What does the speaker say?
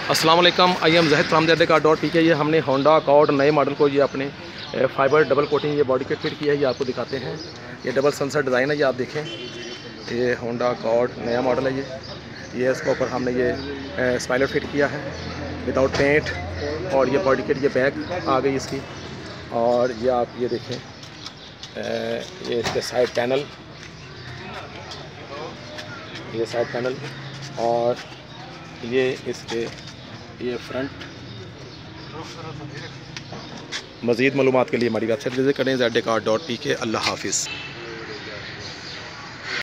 अस्सलाम वालेकुम, I am Zahid from @car.pk। ये हमने होंडा अकॉर्ड नए मॉडल को ये अपने फाइबर डबल कोटिंग ये बॉडी किट फिट किया है। ये आपको दिखाते हैं। ये डबल सनसेट डिज़ाइन है, ये आप देखें। ये होंडा अकॉर्ड नया मॉडल है। ये इसके ऊपर हमने ये स्पाइलर फिट किया है विदाउट पेंट। और ये बॉडी किट ये बैक आ गई इसकी। और ये आप ये देखें, ये इसके साइड पैनल, ये साइड पैनल और ये इसके ये फ्रंट। मज़ीद मालूमात के लिए हमारी वेबसाइट विज़िट करें @car.pk। अल्लाह हाफिज़।